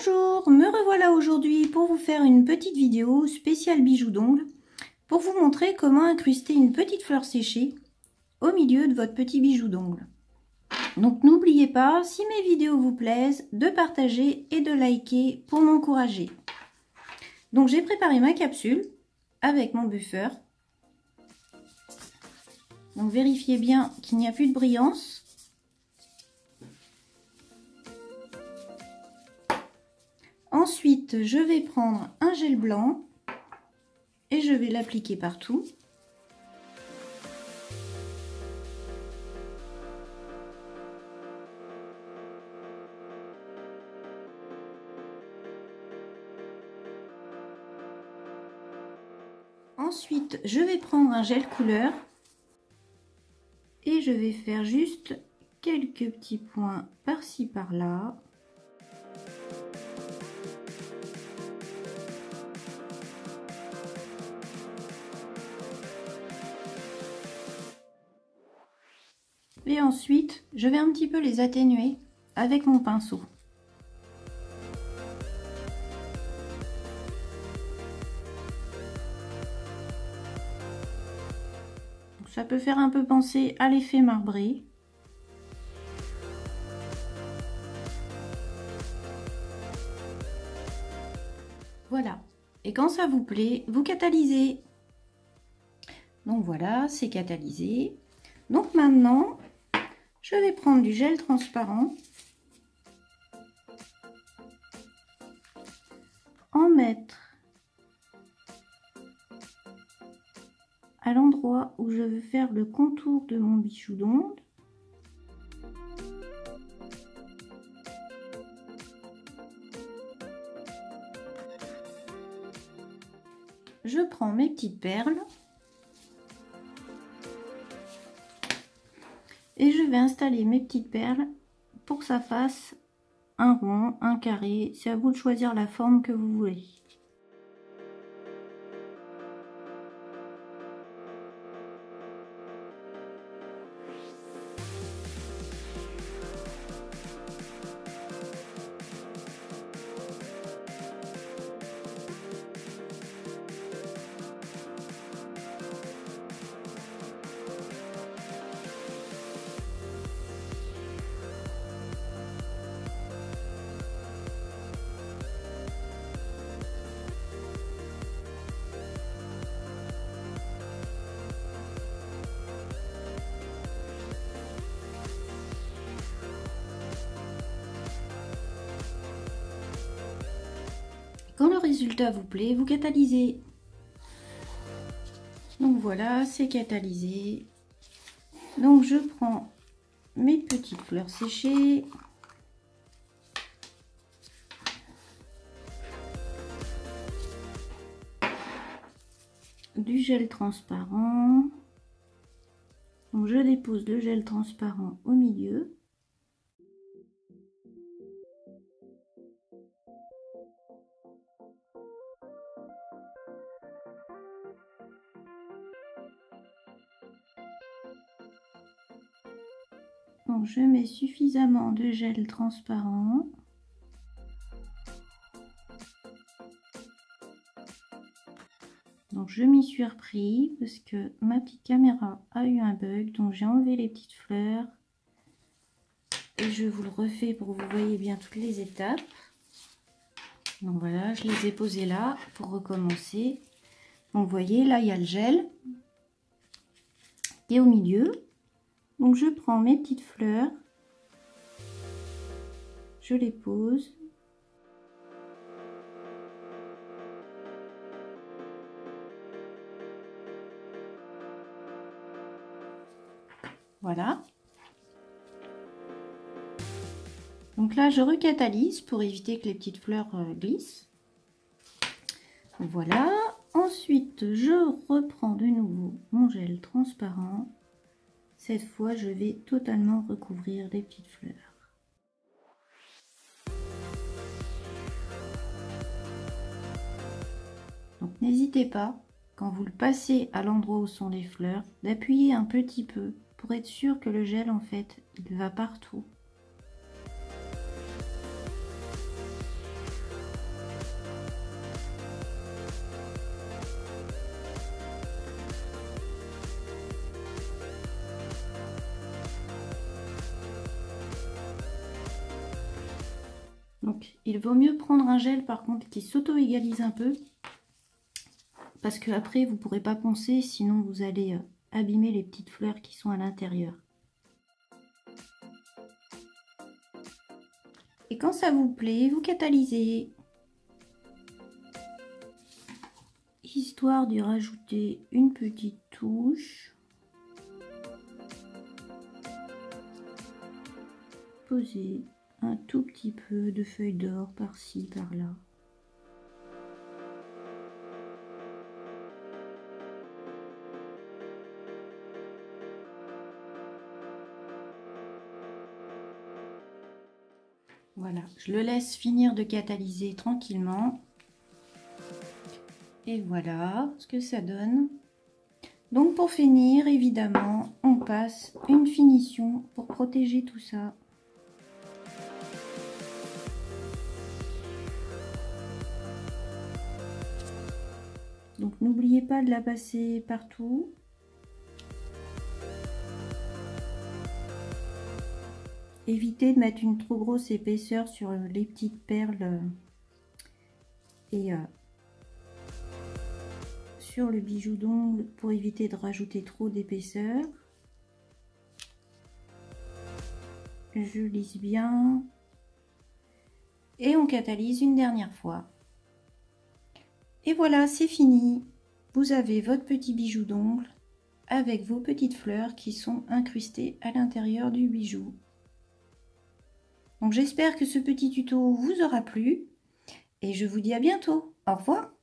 Bonjour, me revoilà aujourd'hui pour vous faire une petite vidéo spéciale bijoux d'ongles pour vous montrer comment incruster une petite fleur séchée au milieu de votre petit bijou d'ongle. Donc n'oubliez pas, si mes vidéos vous plaisent, de partager et de liker pour m'encourager. Donc j'ai préparé ma capsule avec mon buffer. Donc vérifiez bien qu'il n'y a plus de brillance. Ensuite, je vais prendre un gel blanc et je vais l'appliquer partout. Ensuite, je vais prendre un gel couleur et je vais faire juste quelques petits points par-ci par-là. Et ensuite, je vais un petit peu les atténuer avec mon pinceau. Ça peut faire un peu penser à l'effet marbré. Voilà. Et quand ça vous plaît, vous catalysez. Donc voilà, c'est catalysé. Donc maintenant, je vais prendre du gel transparent, en mettre à l'endroit où je veux faire le contour de mon bijou d'ongle. Je prends mes petites perles et je vais installer mes petites perles pour que ça fasse un rond, un carré. C'est à vous de choisir la forme que vous voulez. Quand le résultat vous plaît, vous catalysez. Donc voilà, c'est catalysé. Donc je prends mes petites fleurs séchées. Du gel transparent. Donc je dépose le gel transparent au milieu. Donc je mets suffisamment de gel transparent. Donc je m'y suis repris parce que ma petite caméra a eu un bug, donc j'ai enlevé les petites fleurs. Et je vous le refais pour que vous voyez bien toutes les étapes. Donc voilà, je les ai posées là pour recommencer. Donc vous voyez, là il y a le gel qui est au milieu. Donc je prends mes petites fleurs, je les pose. Voilà. Donc là je recatalyse pour éviter que les petites fleurs glissent. Voilà. Ensuite je reprends de nouveau mon gel transparent. Cette fois, je vais totalement recouvrir les petites fleurs. Donc n'hésitez pas, quand vous le passez à l'endroit où sont les fleurs, d'appuyer un petit peu pour être sûr que le gel, en fait, il va partout. Donc il vaut mieux prendre un gel par contre qui s'auto-égalise un peu. Parce que après vous ne pourrez pas poncer, sinon vous allez abîmer les petites fleurs qui sont à l'intérieur. Et quand ça vous plaît, vous catalysez. Histoire d'y rajouter une petite touche. Posez un tout petit peu de feuilles d'or par-ci, par-là. Voilà, je le laisse finir de catalyser tranquillement. Et voilà ce que ça donne. Donc pour finir, évidemment, on passe une finition pour protéger tout ça. Donc n'oubliez pas de la passer partout. Évitez de mettre une trop grosse épaisseur sur les petites perles et sur le bijou d'ongle pour éviter de rajouter trop d'épaisseur. Je lisse bien et on catalyse une dernière fois. Et voilà, c'est fini. Vous avez votre petit bijou d'ongle avec vos petites fleurs qui sont incrustées à l'intérieur du bijou. Donc j'espère que ce petit tuto vous aura plu et je vous dis à bientôt. Au revoir.